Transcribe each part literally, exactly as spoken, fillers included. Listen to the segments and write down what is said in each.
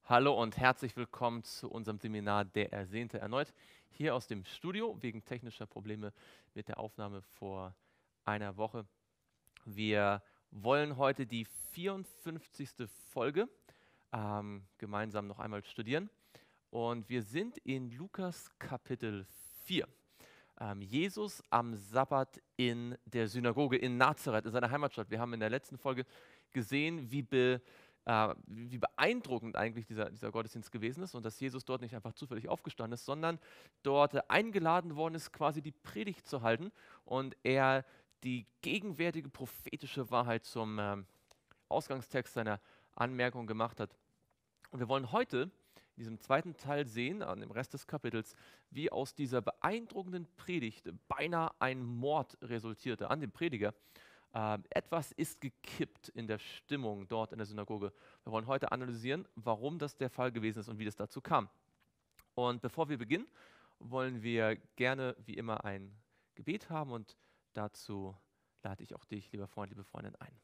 Hallo und herzlich willkommen zu unserem Seminar Der Ersehnte erneut. Hier aus dem Studio wegen technischer Probleme mit der Aufnahme vor einer Woche. Wir wollen heute die vierundfünfzigste Folge ähm, gemeinsam noch einmal studieren. Und wir sind in Lukas Kapitel vier. Ähm, Jesus am Sabbat in der Synagoge in Nazareth, in seiner Heimatstadt. Wir haben in der letzten Folge gesehen, wie be äh, wie beeindruckend eigentlich dieser, dieser Gottesdienst gewesen ist und dass Jesus dort nicht einfach zufällig aufgestanden ist, sondern dort äh, eingeladen worden ist, quasi die Predigt zu halten und er die gegenwärtige prophetische Wahrheit zum ähm, Ausgangstext seiner Anmerkung gemacht hat. Und wir wollen heute in diesem zweiten Teil sehen, an dem Rest des Kapitels, wie aus dieser beeindruckenden Predigt beinahe ein Mord resultierte an dem Prediger. Äh, etwas ist gekippt in der Stimmung dort in der Synagoge. Wir wollen heute analysieren, warum das der Fall gewesen ist und wie das dazu kam. Und bevor wir beginnen, wollen wir gerne wie immer ein Gebet haben und dazu lade ich auch dich, lieber Freund, liebe Freundin, ein.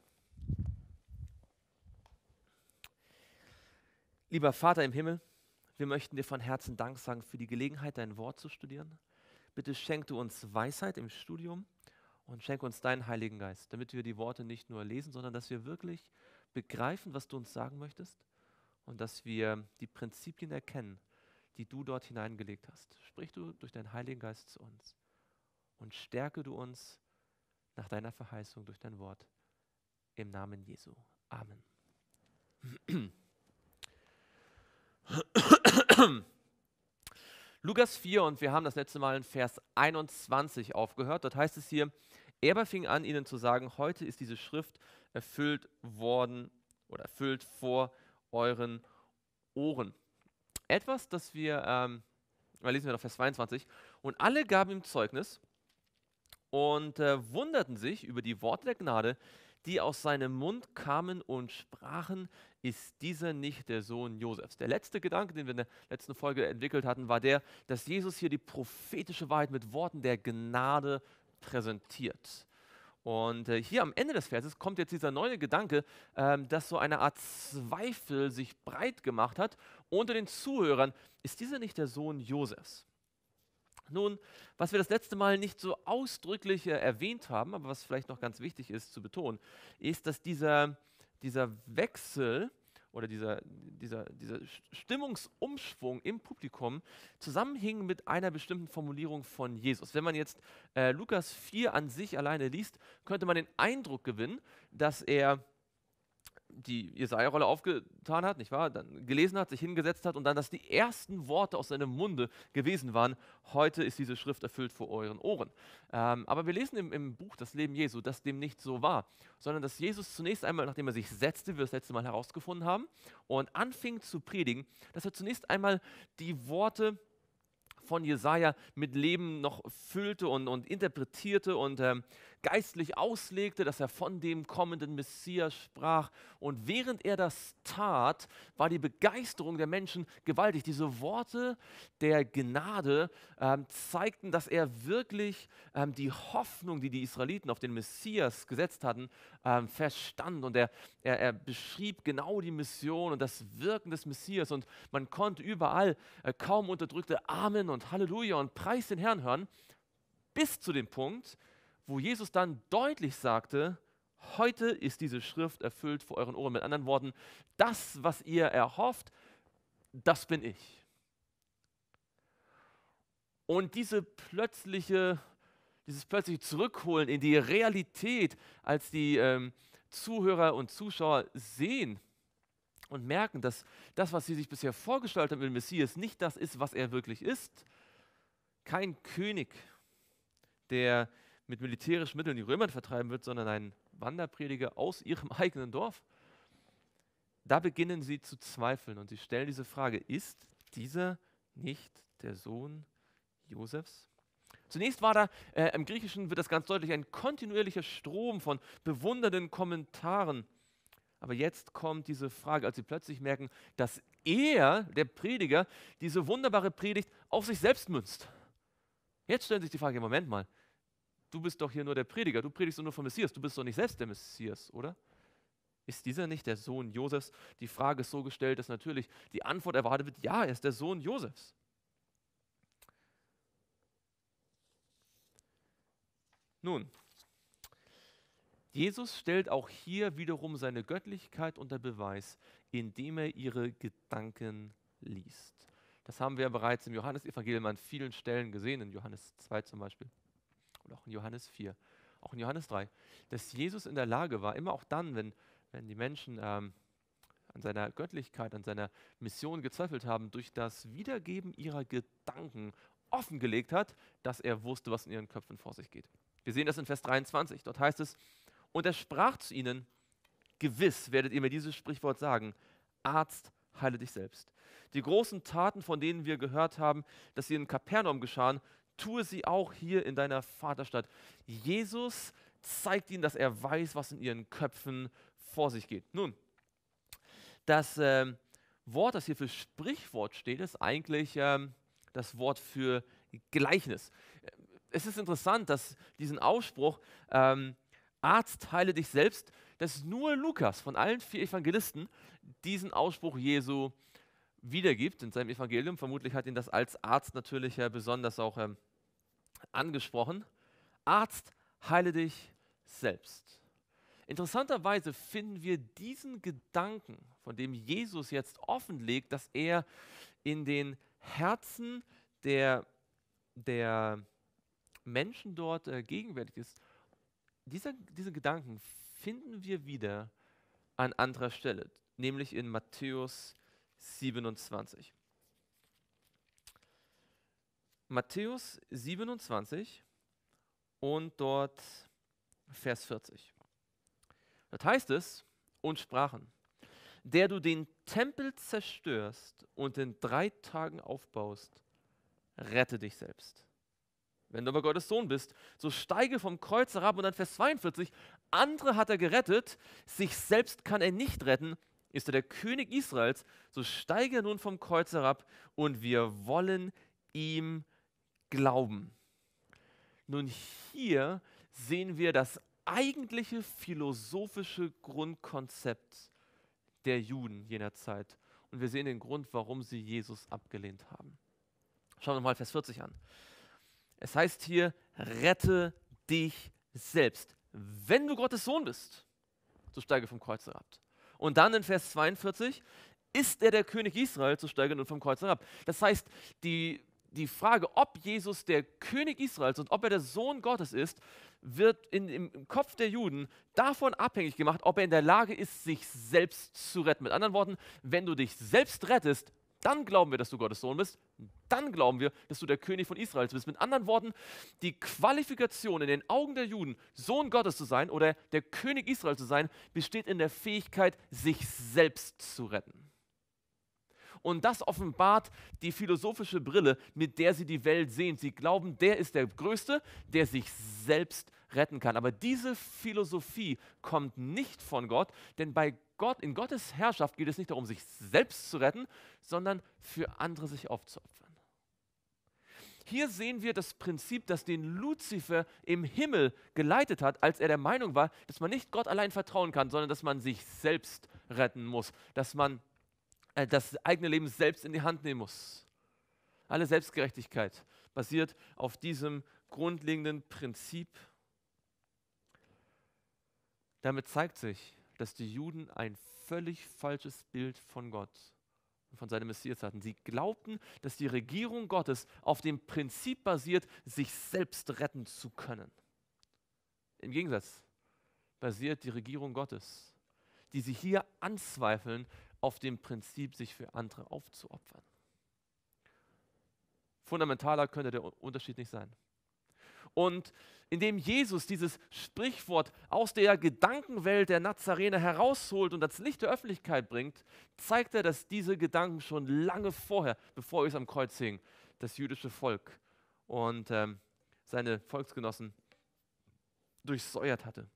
Lieber Vater im Himmel, wir möchten dir von Herzen Dank sagen für die Gelegenheit, dein Wort zu studieren. Bitte schenk du uns Weisheit im Studium und schenke uns deinen Heiligen Geist, damit wir die Worte nicht nur lesen, sondern dass wir wirklich begreifen, was du uns sagen möchtest und dass wir die Prinzipien erkennen, die du dort hineingelegt hast. Sprich du durch deinen Heiligen Geist zu uns und stärke du uns nach deiner Verheißung durch dein Wort. Im Namen Jesu. Amen. Lukas vier, und wir haben das letzte Mal in Vers einundzwanzig aufgehört. Dort heißt es hier, er aber fing an, ihnen zu sagen, heute ist diese Schrift erfüllt worden oder erfüllt vor euren Ohren. Etwas, das wir, ähm, lesen wir noch Vers zweiundzwanzig, und alle gaben ihm Zeugnis und äh, wunderten sich über die Worte der Gnade, die aus seinem Mund kamen und sprachen, ist dieser nicht der Sohn Josefs? Der letzte Gedanke, den wir in der letzten Folge entwickelt hatten, war der, dass Jesus hier die prophetische Wahrheit mit Worten der Gnade präsentiert. Und äh, hier am Ende des Verses kommt jetzt dieser neue Gedanke, ähm, dass so eine Art Zweifel sich breit gemacht hat unter den Zuhörern. Ist dieser nicht der Sohn Josefs? Nun, was wir das letzte Mal nicht so ausdrücklich äh, erwähnt haben, aber was vielleicht noch ganz wichtig ist zu betonen, ist, dass dieser, dieser Wechsel oder dieser, dieser, dieser Stimmungsumschwung im Publikum zusammenhing mit einer bestimmten Formulierung von Jesus. Wenn man jetzt äh, Lukas vier an sich alleine liest, könnte man den Eindruck gewinnen, dass er die Jesaja-Rolle aufgetan hat, nicht wahr? Dann gelesen hat, sich hingesetzt hat und dann, dass die ersten Worte aus seinem Munde gewesen waren, heute ist diese Schrift erfüllt vor euren Ohren. Ähm, aber wir lesen im, im Buch Das Leben Jesu, dass dem nicht so war, sondern dass Jesus zunächst einmal, nachdem er sich setzte, wie wir das letzte Mal herausgefunden haben, und anfing zu predigen, dass er zunächst einmal die Worte von Jesaja mit Leben noch füllte und, und interpretierte und ähm, geistlich auslegte, dass er von dem kommenden Messias sprach. Und während er das tat, war die Begeisterung der Menschen gewaltig. Diese Worte der Gnade ähm, zeigten, dass er wirklich ähm, die Hoffnung, die die Israeliten auf den Messias gesetzt hatten, ähm, verstand. Und er, er, er beschrieb genau die Mission und das Wirken des Messias. Und man konnte überall äh, kaum unterdrückte Amen und Halleluja und Preis den Herrn hören, bis zu dem Punkt, wo Jesus dann deutlich sagte, heute ist diese Schrift erfüllt vor euren Ohren. Mit anderen Worten, das, was ihr erhofft, das bin ich. Und diese plötzliche, dieses plötzliche Zurückholen in die Realität, als die ähm, Zuhörer und Zuschauer sehen und merken, dass das, was sie sich bisher vorgestellt haben mit dem Messias, nicht das ist, was er wirklich ist. Kein König, der mit militärischen Mitteln die Römer vertreiben wird, sondern ein Wanderprediger aus ihrem eigenen Dorf. Da beginnen sie zu zweifeln und sie stellen diese Frage, ist dieser nicht der Sohn Josefs? Zunächst war da, äh, im Griechischen wird das ganz deutlich, ein kontinuierlicher Strom von bewundernden Kommentaren. Aber jetzt kommt diese Frage, als sie plötzlich merken, dass er, der Prediger, diese wunderbare Predigt auf sich selbst münzt. Jetzt stellen sich die Frage, Moment mal, du bist doch hier nur der Prediger, du predigst doch nur vom Messias, du bist doch nicht selbst der Messias, oder? Ist dieser nicht der Sohn Josefs? Die Frage ist so gestellt, dass natürlich die Antwort erwartet wird, ja, er ist der Sohn Josefs. Nun, Jesus stellt auch hier wiederum seine Göttlichkeit unter Beweis, indem er ihre Gedanken liest. Das haben wir bereits im Johannesevangelium an vielen Stellen gesehen, in Johannes zwei zum Beispiel oder auch in Johannes vier, auch in Johannes drei, dass Jesus in der Lage war, immer auch dann, wenn, wenn die Menschen ähm, an seiner Göttlichkeit, an seiner Mission gezweifelt haben, durch das Wiedergeben ihrer Gedanken offengelegt hat, dass er wusste, was in ihren Köpfen vor sich geht. Wir sehen das in Vers dreiundzwanzig. Dort heißt es, und er sprach zu ihnen, gewiss werdet ihr mir dieses Sprichwort sagen, Arzt, heile dich selbst. Die großen Taten, von denen wir gehört haben, dass sie in Kapernaum geschahen, tue sie auch hier in deiner Vaterstadt. Jesus zeigt ihnen, dass er weiß, was in ihren Köpfen vor sich geht. Nun, das ähm, Wort, das hier für Sprichwort steht, ist eigentlich ähm, das Wort für Gleichnis. Es ist interessant, dass diesen Ausspruch, ähm, Arzt, heile dich selbst, dass nur Lukas von allen vier Evangelisten diesen Ausspruch Jesu wiedergibt in seinem Evangelium. Vermutlich hat ihn das als Arzt natürlich äh, besonders auch ähm, angesprochen. Arzt, heile dich selbst. Interessanterweise finden wir diesen Gedanken, von dem Jesus jetzt offenlegt, dass er in den Herzen der, der Menschen dort äh, gegenwärtig ist, dieser, diese Gedanken finden wir wieder an anderer Stelle, nämlich in Matthäus siebenundzwanzig. Matthäus siebenundzwanzig und dort Vers vierzig. Dort heißt es, und sprachen, der du den Tempel zerstörst und in drei Tagen aufbaust, rette dich selbst. Wenn du aber Gottes Sohn bist, so steige vom Kreuz herab. Und dann Vers zweiundvierzig, andere hat er gerettet, sich selbst kann er nicht retten. Ist er der König Israels, so steige er nun vom Kreuz herab und wir wollen ihm glauben. Nun, hier sehen wir das eigentliche philosophische Grundkonzept der Juden jener Zeit. Und wir sehen den Grund, warum sie Jesus abgelehnt haben. Schauen wir mal Vers vierzig an. Es heißt hier, rette dich selbst. Wenn du Gottes Sohn bist, so steige vom Kreuz herab. Und dann in Vers zweiundvierzig, ist er der König Israels, so steige nun vom Kreuz herab. Das heißt, die, die Frage, ob Jesus der König Israels und ob er der Sohn Gottes ist, wird in, im Kopf der Juden davon abhängig gemacht, ob er in der Lage ist, sich selbst zu retten. Mit anderen Worten, wenn du dich selbst rettest, dann glauben wir, dass du Gottes Sohn bist. Dann glauben wir, dass du der König von Israel bist. Mit anderen Worten, die Qualifikation in den Augen der Juden, Sohn Gottes zu sein oder der König Israel zu sein, besteht in der Fähigkeit, sich selbst zu retten. Und das offenbart die philosophische Brille, mit der sie die Welt sehen. Sie glauben, der ist der Größte, der sich selbst retten kann. Aber diese Philosophie kommt nicht von Gott, denn bei Gott, in Gottes Herrschaft geht es nicht darum, sich selbst zu retten, sondern für andere sich aufzuopfern. Hier sehen wir das Prinzip, das den Luzifer im Himmel geleitet hat, als er der Meinung war, dass man nicht Gott allein vertrauen kann, sondern dass man sich selbst retten muss, dass man äh, das eigene Leben selbst in die Hand nehmen muss. Alle Selbstgerechtigkeit basiert auf diesem grundlegenden Prinzip. Damit zeigt sich, dass die Juden ein völlig falsches Bild von Gott und von seinem Messias hatten. Sie glaubten, dass die Regierung Gottes auf dem Prinzip basiert, sich selbst retten zu können. Im Gegensatz basiert die Regierung Gottes, die sie hier anzweifeln, auf dem Prinzip, sich für andere aufzuopfern. Fundamentaler könnte der Unterschied nicht sein. Und indem Jesus dieses Sprichwort aus der Gedankenwelt der Nazarener herausholt und ans Licht der Öffentlichkeit bringt, zeigt er, dass diese Gedanken schon lange vorher, bevor es am Kreuz hing, das jüdische Volk und ähm, seine Volksgenossen durchsäuert hatte.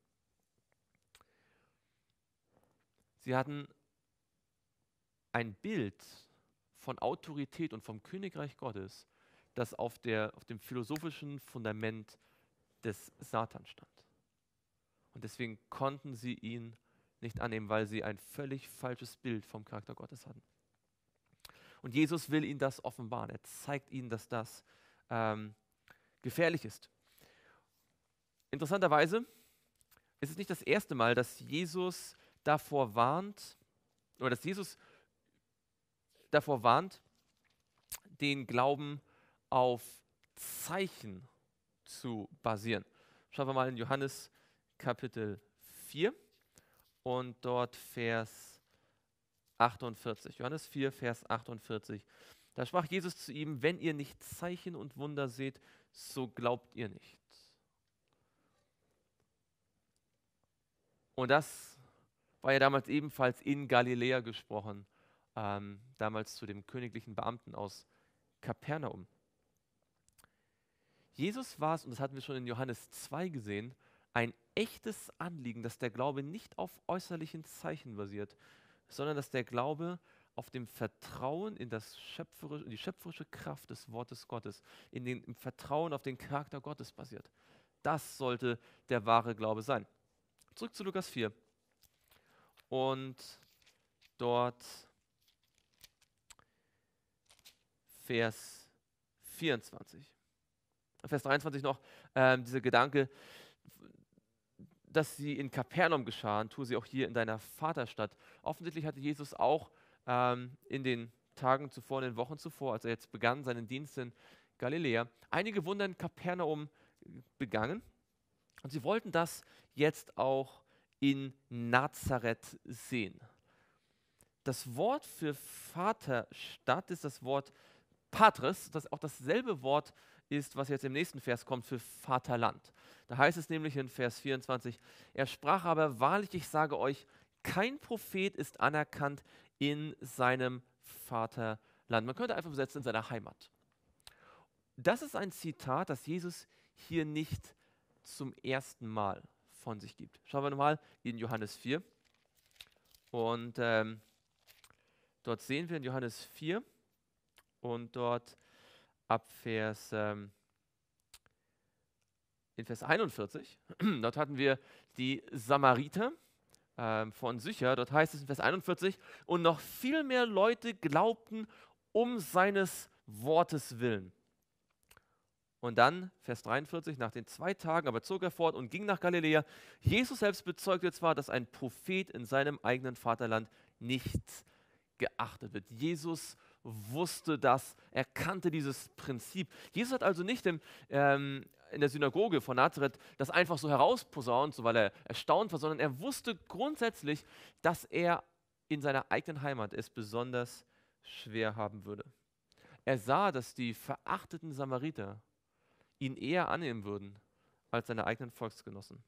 Sie hatten ein Bild von Autorität und vom Königreich Gottes, das auf, der, auf dem philosophischen Fundament des Satan stand. Und deswegen konnten sie ihn nicht annehmen, weil sie ein völlig falsches Bild vom Charakter Gottes hatten. Und Jesus will ihnen das offenbaren. Er zeigt ihnen, dass das ähm, gefährlich ist. Interessanterweise ist es nicht das erste Mal, dass Jesus davor warnt, oder dass Jesus davor warnt, den Glauben auf Zeichen zu basieren. Schauen wir mal in Johannes Kapitel vier und dort Vers achtundvierzig. Johannes vier, Vers achtundvierzig. Da sprach Jesus zu ihm: Wenn ihr nicht Zeichen und Wunder seht, so glaubt ihr nicht. Und das war ja damals ebenfalls in Galiläa gesprochen, ähm, damals zu dem königlichen Beamten aus Kapernaum. Jesus war es, und das hatten wir schon in Johannes zwei gesehen, ein echtes Anliegen, dass der Glaube nicht auf äußerlichen Zeichen basiert, sondern dass der Glaube auf dem Vertrauen in, das schöpferische, in die schöpferische Kraft des Wortes Gottes, in den, im Vertrauen auf den Charakter Gottes basiert. Das sollte der wahre Glaube sein. Zurück zu Lukas vier. Und dort Vers vierundzwanzig. Vers dreiundzwanzig noch, ähm, dieser Gedanke, dass sie in Kapernaum geschahen, tue sie auch hier in deiner Vaterstadt. Offensichtlich hatte Jesus auch ähm, in den Tagen zuvor, in den Wochen zuvor, als er jetzt begann seinen Dienst in Galiläa, einige Wunder in Kapernaum begangen. Und sie wollten das jetzt auch in Nazareth sehen. Das Wort für Vaterstadt ist das Wort Patris, das auch dasselbe Wort ist, was jetzt im nächsten Vers kommt, für Vaterland. Da heißt es nämlich in Vers vierundzwanzig, er sprach aber: Wahrlich, ich sage euch, kein Prophet ist anerkannt in seinem Vaterland. Man könnte einfach übersetzen, in seiner Heimat. Das ist ein Zitat, das Jesus hier nicht zum ersten Mal von sich gibt. Schauen wir nochmal in Johannes vier. Und ähm, dort sehen wir in Johannes vier und dort ab Vers, ähm, in Vers einundvierzig, dort hatten wir die Samariter ähm, von Sychar. Dort heißt es in Vers einundvierzig, und noch viel mehr Leute glaubten um seines Wortes willen. Und dann, Vers dreiundvierzig, nach den zwei Tagen aber zog er fort und ging nach Galiläa. Jesus selbst bezeugte zwar, dass ein Prophet in seinem eigenen Vaterland nicht geachtet wird. Jesus wusste das, er kannte dieses Prinzip. Jesus hat also nicht im, ähm, in der Synagoge von Nazareth das einfach so herausposaunt, so weil er erstaunt war, sondern er wusste grundsätzlich, dass er in seiner eigenen Heimat es besonders schwer haben würde. Er sah, dass die verachteten Samariter ihn eher annehmen würden als seine eigenen Volksgenossen.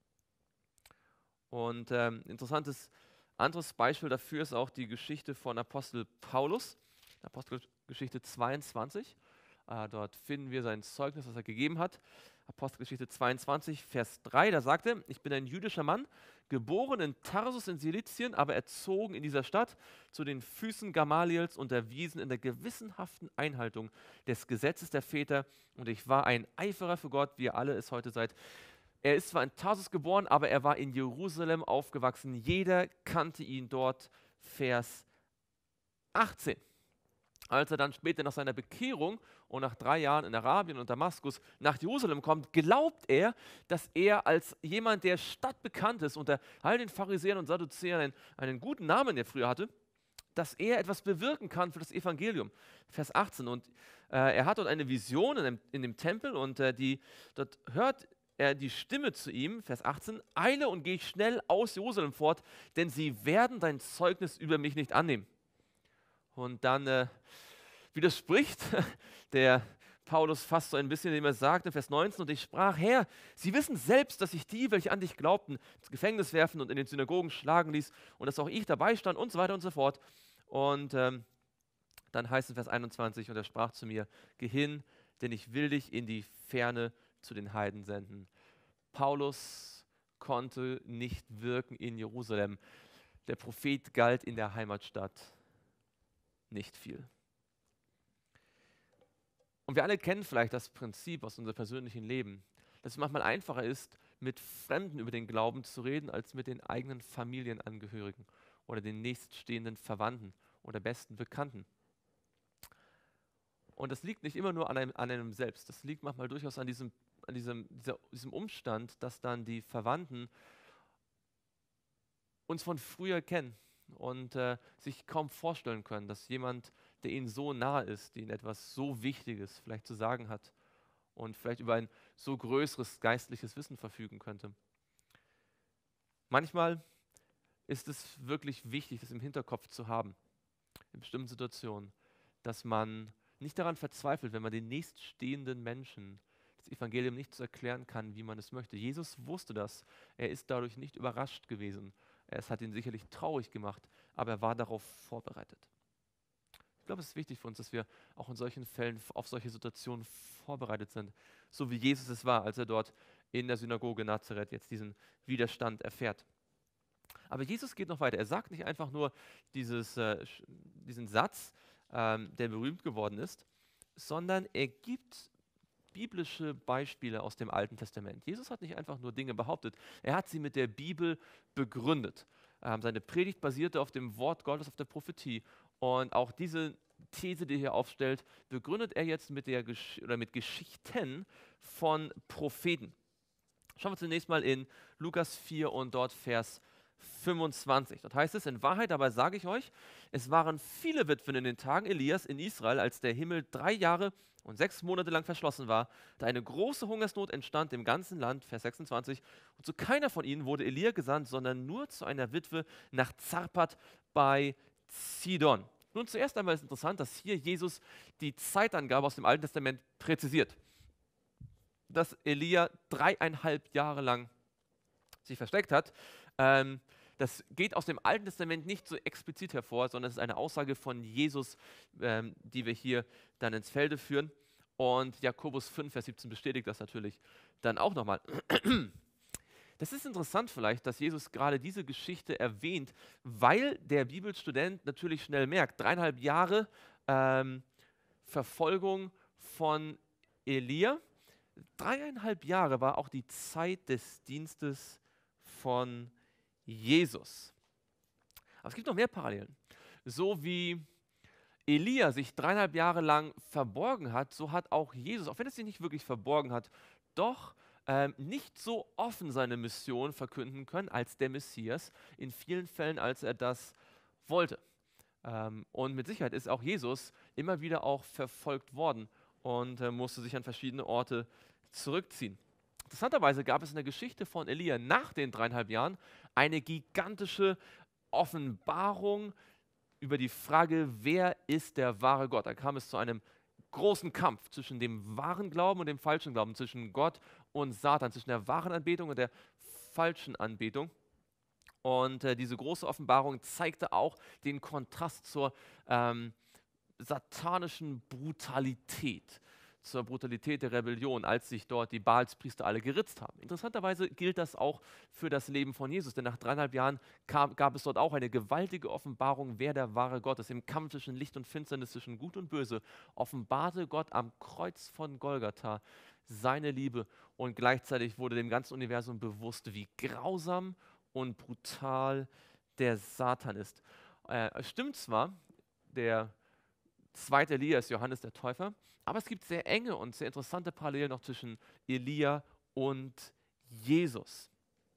Und ähm, interessantes anderes Beispiel dafür ist auch die Geschichte von Apostel Paulus, Apostelgeschichte zweiundzwanzig. Äh, dort finden wir sein Zeugnis, das er gegeben hat. Apostelgeschichte zweiundzwanzig, Vers drei, da sagt er: Ich bin ein jüdischer Mann, geboren in Tarsus in Silizien, aber erzogen in dieser Stadt, zu den Füßen Gamaliels unterwiesen in der gewissenhaften Einhaltung des Gesetzes der Väter, und ich war ein Eiferer für Gott, wie ihr alle es heute seid. Er ist zwar in Tarsus geboren, aber er war in Jerusalem aufgewachsen. Jeder kannte ihn dort. Vers achtzehn. Als er dann später nach seiner Bekehrung und nach drei Jahren in Arabien und Damaskus nach Jerusalem kommt, glaubt er, dass er als jemand, der stadtbekannt ist, unter all den Pharisäern und Sadduzäern einen, einen guten Namen, der früher hatte, dass er etwas bewirken kann für das Evangelium. Vers achtzehn. Und äh, er hat dort eine Vision in dem, in dem Tempel, und äh, die, dort hört er die Stimme zu ihm, Vers achtzehn, eile und geh schnell aus Jerusalem fort, denn sie werden dein Zeugnis über mich nicht annehmen. Und dann äh, widerspricht der Paulus fast so ein bisschen, indem er sagt in Vers neunzehn, und ich sprach: Herr, sie wissen selbst, dass ich die, welche an dich glaubten, ins Gefängnis werfen und in den Synagogen schlagen ließ und dass auch ich dabei stand und so weiter und so fort. Und ähm, dann heißt es in Vers einundzwanzig, und er sprach zu mir: Geh hin, denn ich will dich in die Ferne zu den Heiden senden. Paulus konnte nicht wirken in Jerusalem. Der Prophet galt in der Heimatstadt nicht viel. Und wir alle kennen vielleicht das Prinzip aus unserem persönlichen Leben, dass es manchmal einfacher ist, mit Fremden über den Glauben zu reden, als mit den eigenen Familienangehörigen oder den nächststehenden Verwandten oder besten Bekannten. Und das liegt nicht immer nur an einem, an einem selbst. Das liegt manchmal durchaus an diesem, an diesem, dieser, diesem Umstand, dass dann die Verwandten uns von früher kennen und äh, sich kaum vorstellen können, dass jemand, der ihnen so nahe ist, ihnen etwas so Wichtiges vielleicht zu sagen hat und vielleicht über ein so größeres geistliches Wissen verfügen könnte. Manchmal ist es wirklich wichtig, das im Hinterkopf zu haben, in bestimmten Situationen, dass man nicht daran verzweifelt, wenn man den nächststehenden Menschen das Evangelium nicht so erklären kann, wie man es möchte. Jesus wusste das. Er ist dadurch nicht überrascht gewesen. Es hat ihn sicherlich traurig gemacht, aber er war darauf vorbereitet. Ich glaube, es ist wichtig für uns, dass wir auch in solchen Fällen auf solche Situationen vorbereitet sind, so wie Jesus es war, als er dort in der Synagoge Nazareth jetzt diesen Widerstand erfährt. Aber Jesus geht noch weiter. Er sagt nicht einfach nur dieses, äh, diesen Satz, ähm, der berühmt geworden ist, sondern er gibt biblische Beispiele aus dem Alten Testament. Jesus hat nicht einfach nur Dinge behauptet, er hat sie mit der Bibel begründet. Ähm, seine Predigt basierte auf dem Wort Gottes, auf der Prophetie. Und auch diese These, die er hier aufstellt, begründet er jetzt mit, der Gesch- oder mit Geschichten von Propheten. Schauen wir zunächst mal in Lukas vier und dort Vers fünfundzwanzig. Dort heißt es, in Wahrheit aber sage ich euch, es waren viele Witwen in den Tagen Elias in Israel, als der Himmel drei Jahre und sechs Monate lang verschlossen war, da eine große Hungersnot entstand im ganzen Land, Vers sechsundzwanzig, und zu keiner von ihnen wurde Elia gesandt, sondern nur zu einer Witwe nach Zarpat bei Sidon. Nun, zuerst einmal ist interessant, dass hier Jesus die Zeitangabe aus dem Alten Testament präzisiert. Dass Elia dreieinhalb Jahre lang sich versteckt hat, ähm, das geht aus dem Alten Testament nicht so explizit hervor, sondern es ist eine Aussage von Jesus, ähm, die wir hier dann ins Felde führen. Und Jakobus fünf, Vers siebzehn bestätigt das natürlich dann auch nochmal. Das ist interessant vielleicht, dass Jesus gerade diese Geschichte erwähnt, weil der Bibelstudent natürlich schnell merkt, dreieinhalb Jahre ähm, Verfolgung von Elia, dreieinhalb Jahre war auch die Zeit des Dienstes von Jesus. Aber es gibt noch mehr Parallelen. So wie Elia sich dreieinhalb Jahre lang verborgen hat, so hat auch Jesus, auch wenn er sich nicht wirklich verborgen hat, doch ähm, nicht so offen seine Mission verkünden können als der Messias, in vielen Fällen, als er das wollte. Ähm, und mit Sicherheit ist auch Jesus immer wieder auch verfolgt worden und äh, musste sich an verschiedene Orte zurückziehen. Interessanterweise gab es in der Geschichte von Elia nach den dreieinhalb Jahren eine gigantische Offenbarung über die Frage, wer ist der wahre Gott. Da kam es zu einem großen Kampf zwischen dem wahren Glauben und dem falschen Glauben, zwischen Gott und Satan, zwischen der wahren Anbetung und der falschen Anbetung. Und äh, diese große Offenbarung zeigte auch den Kontrast zur ähm, satanischen Brutalität, zur Brutalität der Rebellion, als sich dort die Baalspriester alle geritzt haben. Interessanterweise gilt das auch für das Leben von Jesus, denn nach dreieinhalb Jahren kam, gab es dort auch eine gewaltige Offenbarung, wer der wahre Gott ist. Im Kampf zwischen Licht und Finsternis, zwischen Gut und Böse, offenbarte Gott am Kreuz von Golgatha seine Liebe und gleichzeitig wurde dem ganzen Universum bewusst, wie grausam und brutal der Satan ist. Äh, es stimmt zwar, der zweite Elia ist Johannes der Täufer, aber es gibt sehr enge und sehr interessante Parallelen noch zwischen Elia und Jesus.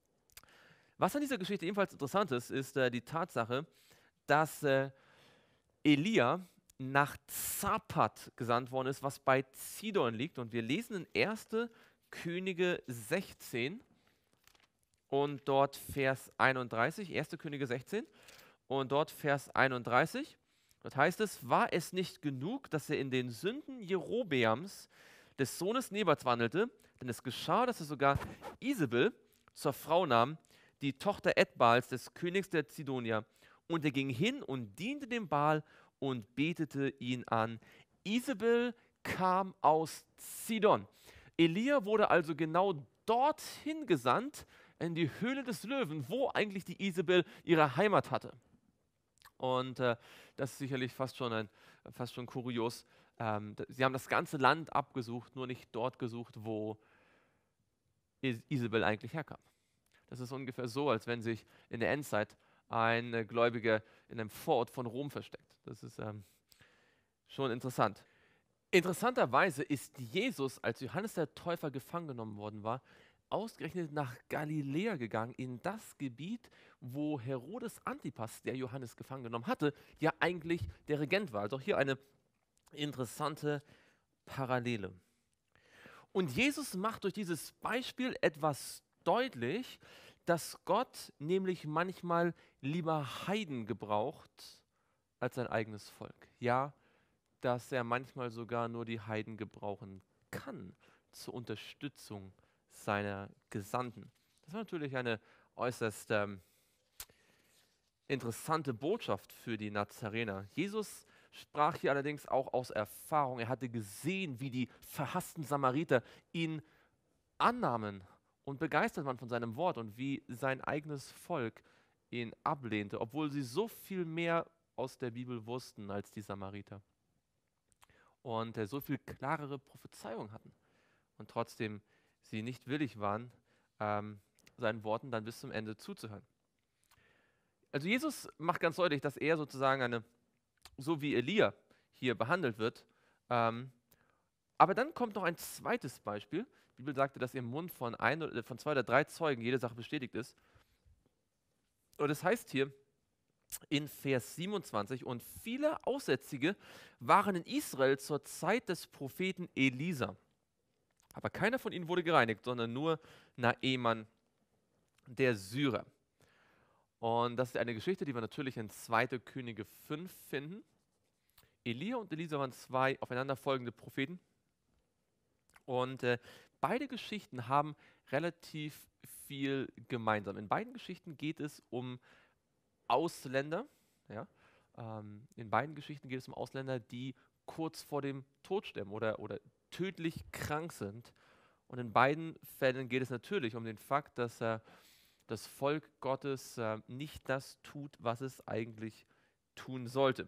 Was an dieser Geschichte ebenfalls interessant ist, ist äh, die Tatsache, dass äh, Elia nach Zapat gesandt worden ist, was bei Sidon liegt. Und wir lesen in erste Könige sechzehn und dort Vers einunddreißig. erste Könige sechzehn und dort Vers einunddreißig. Dort heißt es, war es nicht genug, dass er in den Sünden Jerobeams, des Sohnes Nebats, wandelte, denn es geschah, dass er sogar Isabel zur Frau nahm, die Tochter Edbaals, des Königs der Zidonier, und er ging hin und diente dem Baal und betete ihn an. Isabel kam aus Sidon. Elia wurde also genau dorthin gesandt, in die Höhle des Löwen, wo eigentlich die Isabel ihre Heimat hatte. Und äh, das ist sicherlich fast schon, ein, fast schon kurios. Ähm, sie haben das ganze Land abgesucht, nur nicht dort gesucht, wo Is Isabel eigentlich herkam. Das ist ungefähr so, als wenn sich in der Endzeit ein äh, Gläubiger in einem Vorort von Rom versteckt. Das ist ähm, schon interessant. Interessanterweise ist Jesus, als Johannes der Täufer gefangen genommen worden war, ausgerechnet nach Galiläa gegangen, in das Gebiet, wo Herodes Antipas, der Johannes gefangen genommen hatte, ja eigentlich der Regent war. Also auch hier eine interessante Parallele. Und Jesus macht durch dieses Beispiel etwas deutlich, dass Gott nämlich manchmal lieber Heiden gebraucht als sein eigenes Volk. Ja, dass er manchmal sogar nur die Heiden gebrauchen kann zur Unterstützung seiner Gesandten. Das war natürlich eine äußerst ähm, interessante Botschaft für die Nazarener. Jesus sprach hier allerdings auch aus Erfahrung. Er hatte gesehen, wie die verhassten Samariter ihn annahmen und begeistert waren von seinem Wort und wie sein eigenes Volk ihn ablehnte, obwohl sie so viel mehr aus der Bibel wussten als die Samariter und äh, so viel klarere Prophezeiung hatten und trotzdem sie nicht willig waren, ähm, seinen Worten dann bis zum Ende zuzuhören. Also Jesus macht ganz deutlich, dass er sozusagen eine, so wie Elia hier behandelt wird. Ähm, aber dann kommt noch ein zweites Beispiel. Die Bibel sagte, dass im Mund von, ein, oder von zwei oder drei Zeugen jede Sache bestätigt ist. Und das heißt hier in Vers siebenundzwanzig, und viele Aussätzige waren in Israel zur Zeit des Propheten Elisa. Aber keiner von ihnen wurde gereinigt, sondern nur Naaman, der Syrer. Und das ist eine Geschichte, die wir natürlich in zweiter Könige fünf finden. Elia und Elisa waren zwei aufeinanderfolgende Propheten. Und äh, beide Geschichten haben relativ viel gemeinsam. In beiden Geschichten geht es um Ausländer. Ja? Ähm, in beiden Geschichten geht es um Ausländer, die kurz vor dem Tod sterben oder, oder tödlich krank sind. Und in beiden Fällen geht es natürlich um den Fakt, dass äh, das Volk Gottes äh, nicht das tut, was es eigentlich tun sollte.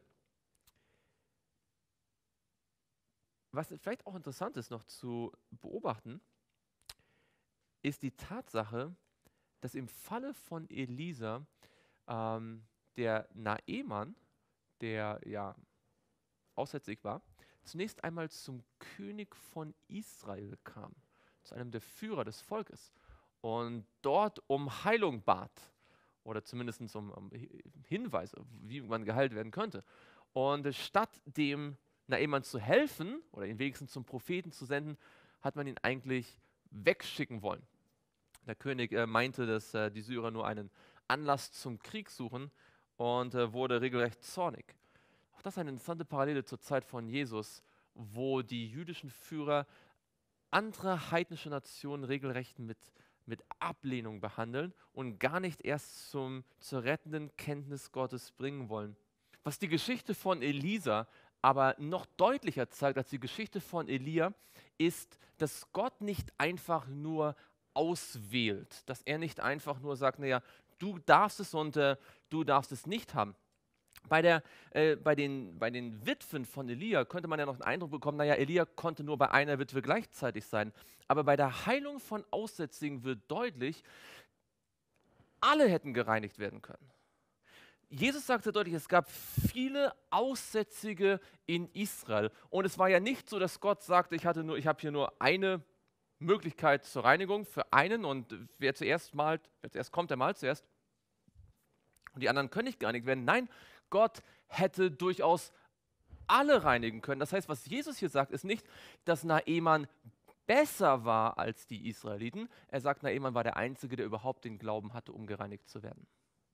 Was vielleicht auch interessant ist noch zu beobachten, ist die Tatsache, dass im Falle von Elisa ähm, der Naaman, der ja aussätzig war, zunächst einmal zum König von Israel kam, zu einem der Führer des Volkes und dort um Heilung bat oder zumindest um, um Hinweise, wie man geheilt werden könnte. Und statt dem Naaman zu helfen oder ihn wenigstens zum Propheten zu senden, hat man ihn eigentlich wegschicken wollen. Der König äh, meinte, dass äh, die Syrer nur einen Anlass zum Krieg suchen und äh, wurde regelrecht zornig. Auch das ist eine interessante Parallele zur Zeit von Jesus, wo die jüdischen Führer andere heidnische Nationen regelrecht mit, mit Ablehnung behandeln und gar nicht erst zum, zur rettenden Kenntnis Gottes bringen wollen. Was die Geschichte von Elisa aber noch deutlicher zeigt als die Geschichte von Elia, ist, dass Gott nicht einfach nur auswählt, dass er nicht einfach nur sagt, naja, du darfst es und äh, du darfst es nicht haben. Bei, der, äh, bei, den, bei den Witwen von Elia könnte man ja noch den Eindruck bekommen, naja, Elia konnte nur bei einer Witwe gleichzeitig sein. Aber bei der Heilung von Aussätzigen wird deutlich, alle hätten gereinigt werden können. Jesus sagte deutlich, es gab viele Aussätzige in Israel. Und es war ja nicht so, dass Gott sagte, ich, hatte nur, ich habe hier nur eine Möglichkeit zur Reinigung für einen und wer zuerst malt, wer zuerst kommt, der malt zuerst. Und die anderen können nicht gereinigt werden. Nein, Gott hätte durchaus alle reinigen können. Das heißt, was Jesus hier sagt, ist nicht, dass Naaman besser war als die Israeliten. Er sagt, Naaman war der Einzige, der überhaupt den Glauben hatte, um gereinigt zu werden.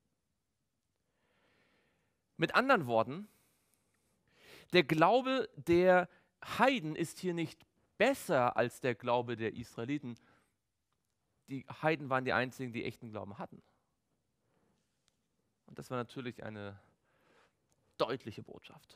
Mit anderen Worten, der Glaube der Heiden ist hier nicht besser als der Glaube der Israeliten. Die Heiden waren die einzigen, die echten Glauben hatten. Und das war natürlich eine deutliche Botschaft.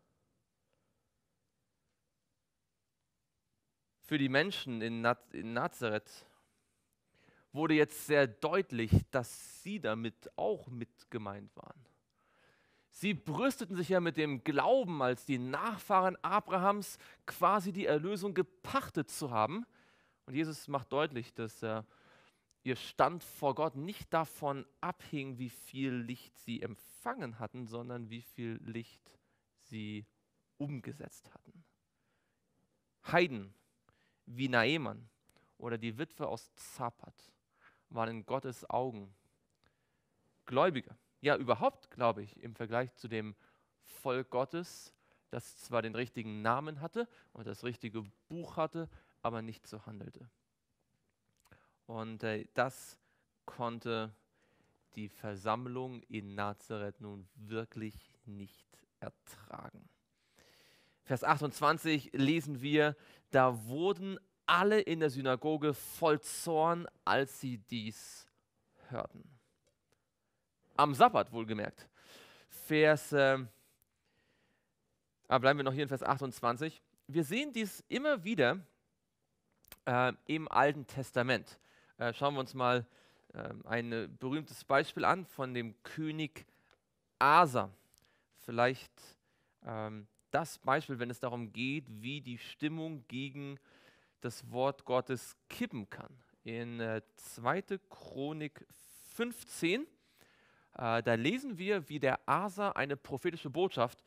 Für die Menschen in, Naz in Nazareth wurde jetzt sehr deutlich, dass sie damit auch mit gemeint waren. Sie brüsteten sich ja mit dem Glauben, als die Nachfahren Abrahams quasi die Erlösung gepachtet zu haben. Und Jesus macht deutlich, dass äh, ihr Stand vor Gott nicht davon abhing, wie viel Licht sie empfangen hatten, sondern wie viel Licht sie umgesetzt hatten. Heiden wie Naeman oder die Witwe aus Zapat waren in Gottes Augen Gläubige. Ja, überhaupt, glaube ich, im Vergleich zu dem Volk Gottes, das zwar den richtigen Namen hatte und das richtige Buch hatte, aber nicht so handelte. Und äh, das konnte die Versammlung in Nazareth nun wirklich nicht ertragen. Vers achtundzwanzig lesen wir, da wurden alle in der Synagoge voll Zorn, als sie dies hörten. Am Sabbat wohlgemerkt. Vers, äh, aber bleiben wir noch hier in Vers achtundzwanzig. Wir sehen dies immer wieder äh, im Alten Testament. Äh, schauen wir uns mal äh, ein berühmtes Beispiel an von dem König Asa. Vielleicht ähm, das Beispiel, wenn es darum geht, wie die Stimmung gegen das Wort Gottes kippen kann. In äh, zweite. Chronik fünfzehn, äh, da lesen wir, wie der Asa eine prophetische Botschaft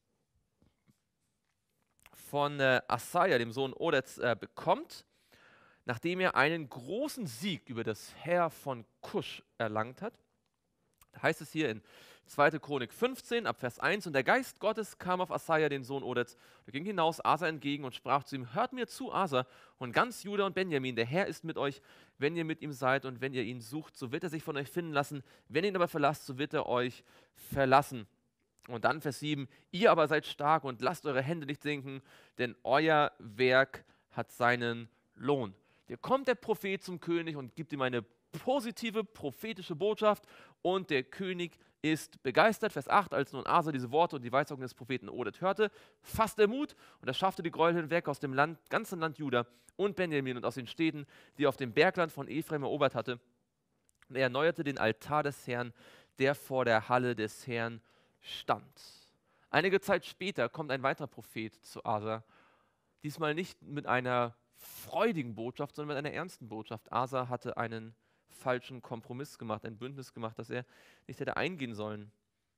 von äh, Asaja, dem Sohn Odeds, äh, bekommt, nachdem er einen großen Sieg über das Heer von Kusch erlangt hat. Da heißt es hier in zweite. Chronik fünfzehn, ab Vers eins, und der Geist Gottes kam auf Asaja, den Sohn Odeds, und ging hinaus Asa entgegen und sprach zu ihm, hört mir zu, Asa, und ganz Juda und Benjamin, der Herr ist mit euch, wenn ihr mit ihm seid und wenn ihr ihn sucht, so wird er sich von euch finden lassen, wenn ihr ihn aber verlasst, so wird er euch verlassen. Und dann Vers sieben, ihr aber seid stark und lasst eure Hände nicht sinken, denn euer Werk hat seinen Lohn. Hier kommt der Prophet zum König und gibt ihm eine positive prophetische Botschaft und der König ist begeistert. Vers acht, als nun Asa diese Worte und die Weissagung des Propheten Oded hörte, fasste er Mut und er schaffte die Gräuel hinweg aus dem Land, ganzen Land Juda und Benjamin und aus den Städten, die er auf dem Bergland von Ephraim erobert hatte. Und er erneuerte den Altar des Herrn, der vor der Halle des Herrn stand. Einige Zeit später kommt ein weiterer Prophet zu Asa, diesmal nicht mit einer freudigen Botschaft, sondern mit einer ernsten Botschaft. Asa hatte einen falschen Kompromiss gemacht, ein Bündnis gemacht, das er nicht hätte eingehen sollen.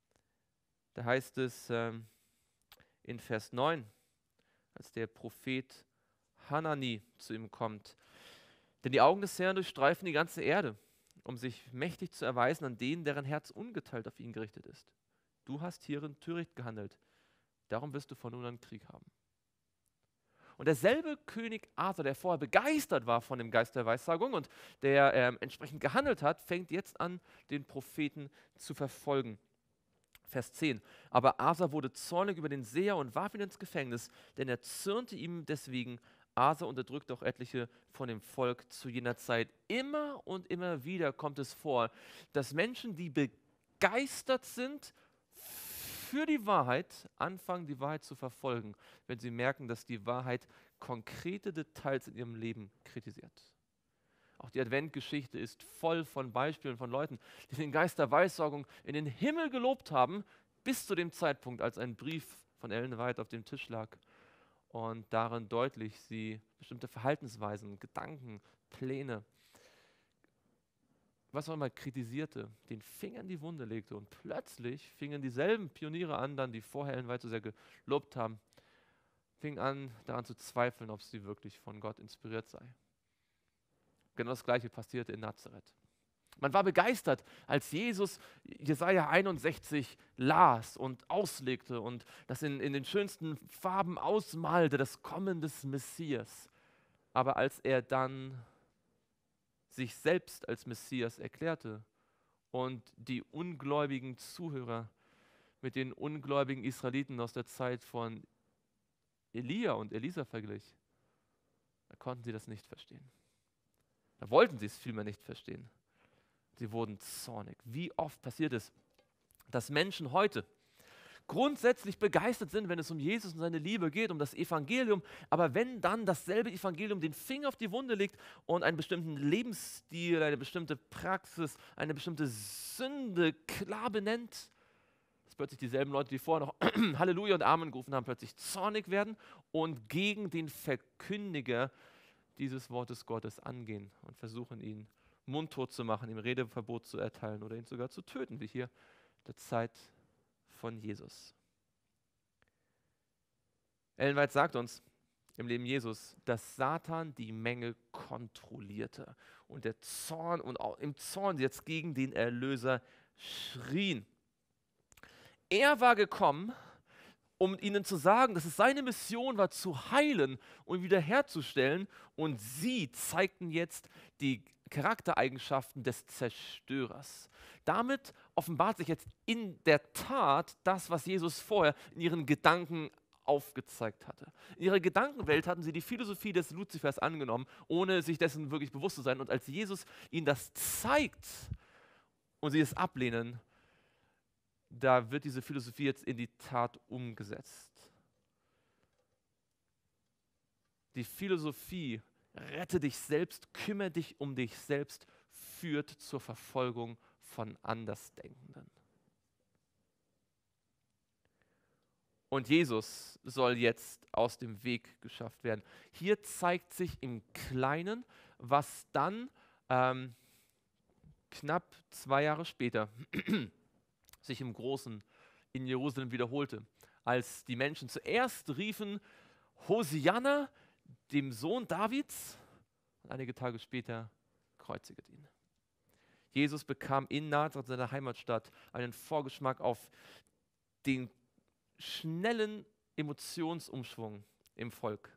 Da heißt es ähm, in Vers neun, als der Prophet Hanani zu ihm kommt, denn die Augen des Herrn durchstreifen die ganze Erde, um sich mächtig zu erweisen an denen, deren Herz ungeteilt auf ihn gerichtet ist. Du hast hierin töricht gehandelt, darum wirst du von nun an Krieg haben. Und derselbe König Asa, der vorher begeistert war von dem Geist der Weissagung und der ähm, entsprechend gehandelt hat, fängt jetzt an, den Propheten zu verfolgen. Vers zehn. Aber Asa wurde zornig über den Seher und warf ihn ins Gefängnis, denn er zürnte ihm deswegen. Asa unterdrückte auch etliche von dem Volk zu jener Zeit. Immer und immer wieder kommt es vor, dass Menschen, die begeistert sind für die Wahrheit, anfangen, die Wahrheit zu verfolgen, wenn sie merken, dass die Wahrheit konkrete Details in ihrem Leben kritisiert. Auch die Adventgeschichte ist voll von Beispielen von Leuten, die den Geist der Weissagung in den Himmel gelobt haben, bis zu dem Zeitpunkt, als ein Brief von Ellen White auf dem Tisch lag und darin deutlich sie bestimmte Verhaltensweisen, Gedanken, Pläne, was auch immer kritisierte, den Finger in die Wunde legte und plötzlich fingen dieselben Pioniere an, dann die vorher Ellen White so sehr gelobt haben, fingen an daran zu zweifeln, ob sie wirklich von Gott inspiriert sei. Genau das Gleiche passierte in Nazareth. Man war begeistert, als Jesus Jesaja einundsechzig las und auslegte und das in, in den schönsten Farben ausmalte, das Kommen des Messias. Aber als er dann sich selbst als Messias erklärte und die ungläubigen Zuhörer mit den ungläubigen Israeliten aus der Zeit von Elia und Elisa verglich, da konnten sie das nicht verstehen. Da wollten sie es vielmehr nicht verstehen. Sie wurden zornig. Wie oft passiert es, dass Menschen heute grundsätzlich begeistert sind, wenn es um Jesus und seine Liebe geht, um das Evangelium, aber wenn dann dasselbe Evangelium den Finger auf die Wunde legt und einen bestimmten Lebensstil, eine bestimmte Praxis, eine bestimmte Sünde klar benennt, dass plötzlich dieselben Leute, die vorher noch Halleluja und Amen gerufen haben, plötzlich zornig werden und gegen den Verkündiger dieses Wortes Gottes angehen und versuchen, ihn mundtot zu machen, ihm Redeverbot zu erteilen oder ihn sogar zu töten, wie hier der Zeit von Jesus. Ellen White sagt uns im Leben Jesus, dass Satan die Menge kontrollierte und der Zorn und auch im Zorn jetzt gegen den Erlöser schrien. Er war gekommen, um ihnen zu sagen, dass es seine Mission war, zu heilen und wiederherzustellen, und sie zeigten jetzt die Charaktereigenschaften des Zerstörers. Damit offenbart sich jetzt in der Tat das, was Jesus vorher in ihren Gedanken aufgezeigt hatte. In ihrer Gedankenwelt hatten sie die Philosophie des Luzifers angenommen, ohne sich dessen wirklich bewusst zu sein. Und als Jesus ihnen das zeigt und sie es ablehnen, da wird diese Philosophie jetzt in die Tat umgesetzt. Die Philosophie, rette dich selbst, kümmere dich um dich selbst, führt zur Verfolgung von Andersdenkenden. Und Jesus soll jetzt aus dem Weg geschafft werden. Hier zeigt sich im Kleinen, was dann ähm, knapp zwei Jahre später sich im Großen in Jerusalem wiederholte, als die Menschen zuerst riefen, Hosianna, dem Sohn Davids, und einige Tage später kreuziget ihn. Jesus bekam in Nazareth, seiner Heimatstadt, einen Vorgeschmack auf den schnellen Emotionsumschwung im Volk.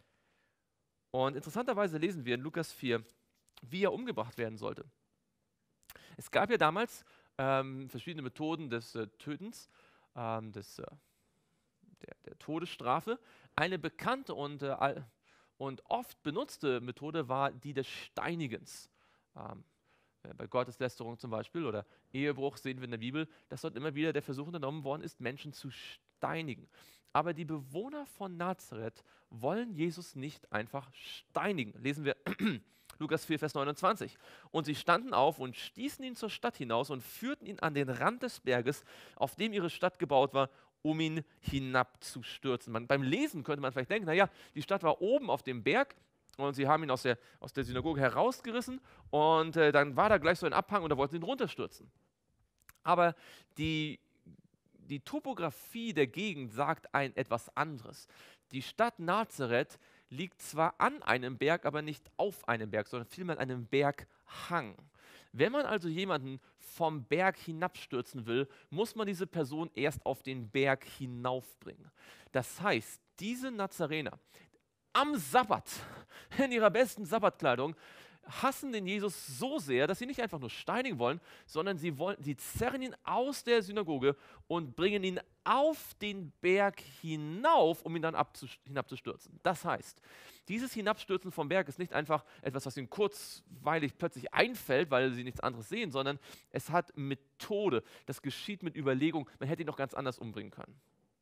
Und interessanterweise lesen wir in Lukas vier, wie er umgebracht werden sollte. Es gab ja damals ähm, verschiedene Methoden des äh, Tötens, ähm, des, äh, der, der Todesstrafe. Eine bekannte und, äh, und oft benutzte Methode war die des Steinigens. Ähm, bei Gotteslästerung zum Beispiel oder Ehebruch sehen wir in der Bibel, dass dort immer wieder der Versuch unternommen worden ist, Menschen zu steinigen. Aber die Bewohner von Nazareth wollen Jesus nicht einfach steinigen. Lesen wir Lukas vier, Vers neunundzwanzig. Und sie standen auf und stießen ihn zur Stadt hinaus und führten ihn an den Rand des Berges, auf dem ihre Stadt gebaut war, um ihn hinabzustürzen. Man, beim Lesen könnte man vielleicht denken, naja, die Stadt war oben auf dem Berg und sie haben ihn aus der, aus der Synagoge herausgerissen und äh, dann war da gleich so ein Abhang und da wollten sie ihn runterstürzen. Aber die, die Topografie der Gegend sagt ein etwas anderes. Die Stadt Nazareth liegt zwar an einem Berg, aber nicht auf einem Berg, sondern vielmehr an einem Berghang. Wenn man also jemanden vom Berg hinabstürzen will, muss man diese Person erst auf den Berg hinaufbringen. Das heißt, diese Nazarener am Sabbat, in ihrer besten Sabbatkleidung, hassen den Jesus so sehr, dass sie nicht einfach nur steinigen wollen, sondern sie, wollen, sie zerren ihn aus der Synagoge und bringen ihn auf den Berg hinauf, um ihn dann hinabzustürzen. Das heißt, dieses Hinabstürzen vom Berg ist nicht einfach etwas, was ihnen kurzweilig plötzlich einfällt, weil sie nichts anderes sehen, sondern es hat Methode. Das geschieht mit Überlegung. Man hätte ihn noch ganz anders umbringen können.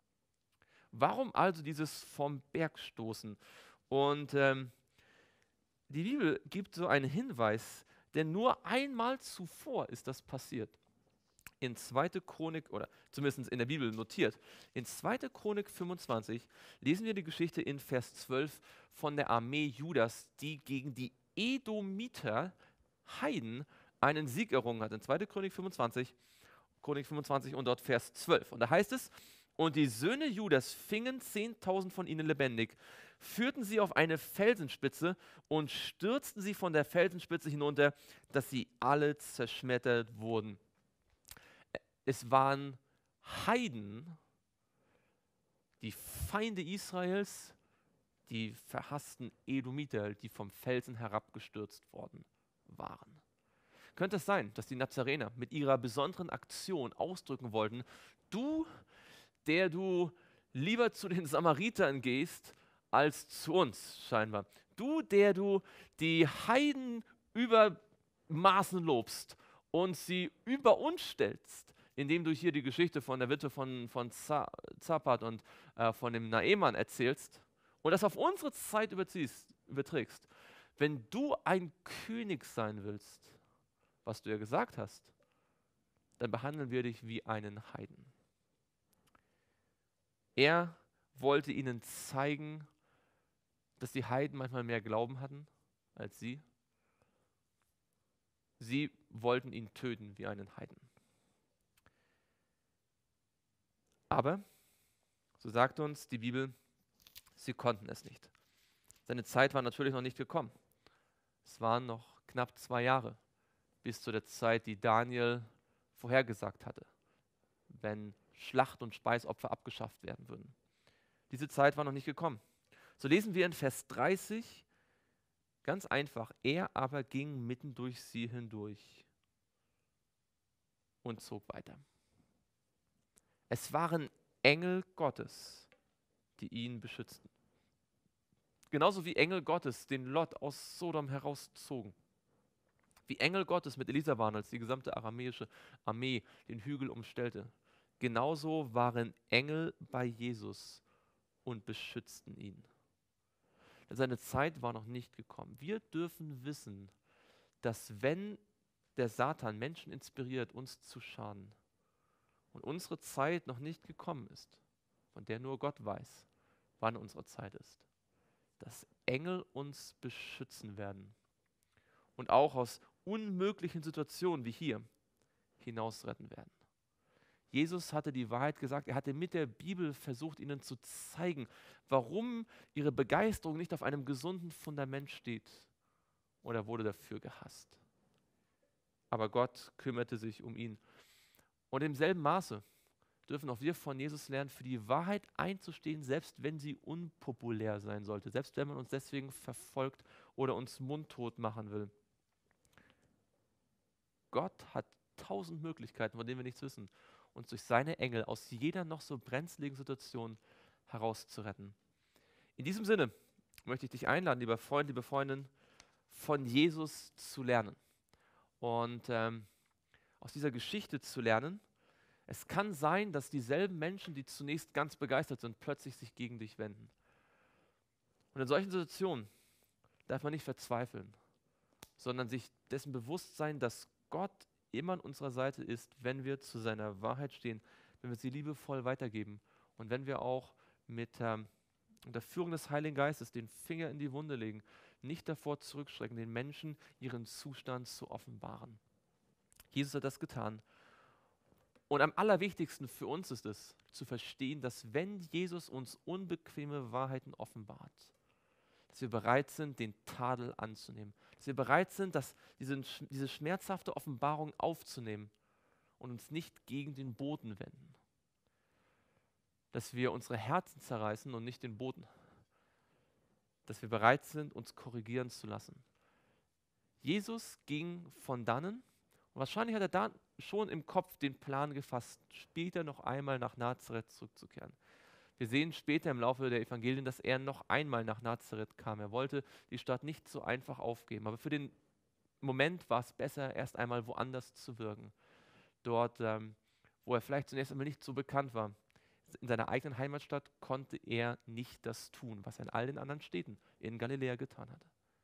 Warum also dieses vom Berg stoßen? Und ähm, die Bibel gibt so einen Hinweis, denn nur einmal zuvor ist das passiert. In zweite Chronik, oder zumindest in der Bibel notiert, in zweite Chronik fünfundzwanzig lesen wir die Geschichte in Vers zwölf von der Armee Judas, die gegen die Edomiter, Heiden, einen Sieg errungen hat. In zweite Chronik fünfundzwanzig, Chronik fünfundzwanzig und dort Vers zwölf. Und da heißt es, und die Söhne Judas fingen zehntausend von ihnen lebendig, führten sie auf eine Felsenspitze und stürzten sie von der Felsenspitze hinunter, dass sie alle zerschmettert wurden. Es waren Heiden, die Feinde Israels, die verhassten Edomiter, die vom Felsen herabgestürzt worden waren. Könnte es sein, dass die Nazarener mit ihrer besonderen Aktion ausdrücken wollten, du, der du lieber zu den Samaritern gehst, als zu uns scheinbar. Du, der du die Heiden über Maßen lobst und sie über uns stellst, indem du hier die Geschichte von der Witwe von, von Zapat und äh, von dem Naeman erzählst und das auf unsere Zeit überziehst, überträgst. Wenn du ein König sein willst, was du ja gesagt hast, dann behandeln wir dich wie einen Heiden. Er wollte ihnen zeigen, dass die Heiden manchmal mehr Glauben hatten als sie. Sie wollten ihn töten wie einen Heiden. Aber, so sagt uns die Bibel, sie konnten es nicht. Seine Zeit war natürlich noch nicht gekommen. Es waren noch knapp zwei Jahre bis zu der Zeit, die Daniel vorhergesagt hatte, wenn Schlacht- und Speisopfer abgeschafft werden würden. Diese Zeit war noch nicht gekommen. So lesen wir in Vers dreißig ganz einfach, er aber ging mitten durch sie hindurch und zog weiter. Es waren Engel Gottes, die ihn beschützten. Genauso wie Engel Gottes den Lot aus Sodom herauszogen. Wie Engel Gottes mit Elisa waren, als die gesamte aramäische Armee den Hügel umstellte. Genauso waren Engel bei Jesus und beschützten ihn. Seine Zeit war noch nicht gekommen. Wir dürfen wissen, dass wenn der Satan Menschen inspiriert, uns zu schaden, und unsere Zeit noch nicht gekommen ist, von der nur Gott weiß, wann unsere Zeit ist, dass Engel uns beschützen werden und auch aus unmöglichen Situationen wie hier hinaus retten werden. Jesus hatte die Wahrheit gesagt, er hatte mit der Bibel versucht, ihnen zu zeigen, warum ihre Begeisterung nicht auf einem gesunden Fundament steht, oder wurde dafür gehasst. Aber Gott kümmerte sich um ihn. Und im selben Maße dürfen auch wir von Jesus lernen, für die Wahrheit einzustehen, selbst wenn sie unpopulär sein sollte, selbst wenn man uns deswegen verfolgt oder uns mundtot machen will. Gott hat tausend Möglichkeiten, von denen wir nichts wissen, uns durch seine Engel aus jeder noch so brenzligen Situation herauszuretten. In diesem Sinne möchte ich dich einladen, lieber Freund, liebe Freundin, von Jesus zu lernen. Und ähm, aus dieser Geschichte zu lernen. Es kann sein, dass dieselben Menschen, die zunächst ganz begeistert sind, plötzlich sich gegen dich wenden. Und in solchen Situationen darf man nicht verzweifeln, sondern sich dessen bewusst sein, dass Gott immer an unserer Seite ist, wenn wir zu seiner Wahrheit stehen, wenn wir sie liebevoll weitergeben und wenn wir auch mit ähm, unter Führung des Heiligen Geistes den Finger in die Wunde legen, nicht davor zurückschrecken, den Menschen ihren Zustand zu offenbaren. Jesus hat das getan. Und am allerwichtigsten für uns ist es, zu verstehen, dass wenn Jesus uns unbequeme Wahrheiten offenbart, dass wir bereit sind, den Tadel anzunehmen. Dass wir bereit sind, dass diese, diese schmerzhafte Offenbarung aufzunehmen und uns nicht gegen den Boden wenden. Dass wir unsere Herzen zerreißen und nicht den Boden. Dass wir bereit sind, uns korrigieren zu lassen. Jesus ging von dannen, und wahrscheinlich hat er da schon im Kopf den Plan gefasst, später noch einmal nach Nazareth zurückzukehren. Wir sehen später im Laufe der Evangelien, dass er noch einmal nach Nazareth kam. Er wollte die Stadt nicht so einfach aufgeben, aber für den Moment war es besser, erst einmal woanders zu wirken. Dort, ähm, wo er vielleicht zunächst einmal nicht so bekannt war. In seiner eigenen Heimatstadt konnte er nicht das tun, was er in all den anderen Städten in Galiläa getan hatte.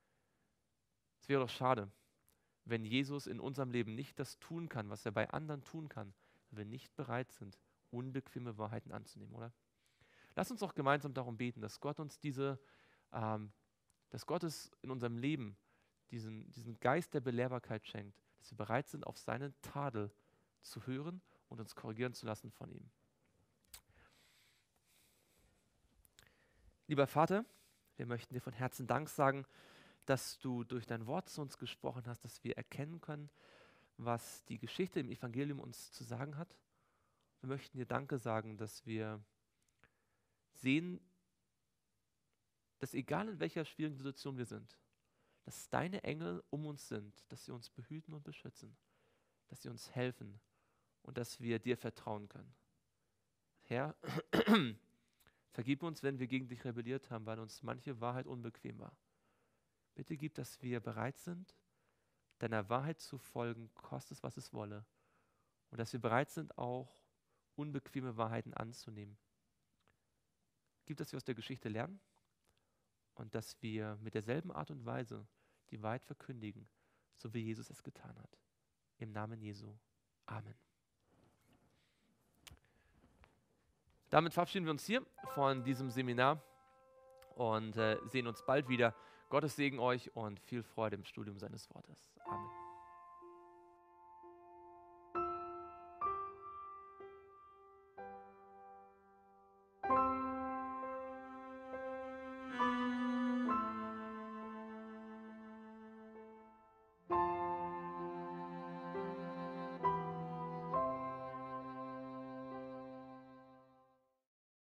Es wäre doch schade, wenn Jesus in unserem Leben nicht das tun kann, was er bei anderen tun kann, wenn wir nicht bereit sind, unbequeme Wahrheiten anzunehmen, oder? Lass uns auch gemeinsam darum beten, dass Gott uns diese, ähm, dass Gott es in unserem Leben diesen, diesen Geist der Belehrbarkeit schenkt, dass wir bereit sind, auf seinen Tadel zu hören und uns korrigieren zu lassen von ihm. Lieber Vater, wir möchten dir von Herzen Dank sagen, dass du durch dein Wort zu uns gesprochen hast, dass wir erkennen können, was die Geschichte im Evangelium uns zu sagen hat. Wir möchten dir Danke sagen, dass wir sehen, dass egal in welcher schwierigen Situation wir sind, dass deine Engel um uns sind, dass sie uns behüten und beschützen, dass sie uns helfen und dass wir dir vertrauen können. Herr, vergib uns, wenn wir gegen dich rebelliert haben, weil uns manche Wahrheit unbequem war. Bitte gib, dass wir bereit sind, deiner Wahrheit zu folgen, koste es, was es wolle. Und dass wir bereit sind, auch unbequeme Wahrheiten anzunehmen. Gib, dass wir aus der Geschichte lernen und dass wir mit derselben Art und Weise die Wahrheit verkündigen, so wie Jesus es getan hat. Im Namen Jesu. Amen. Damit verabschieden wir uns hier von diesem Seminar und äh, sehen uns bald wieder. Gottes Segen euch und viel Freude im Studium seines Wortes. Amen.